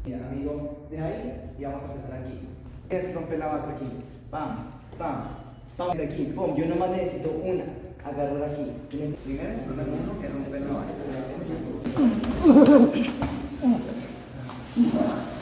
Mira, amigo, de ahí y vamos a empezar aquí. Tienes que romper la base aquí. Pam, pam, pam. De aquí, pum. Yo nomás necesito una. Agarrar aquí. Primero, número uno, que romper la base.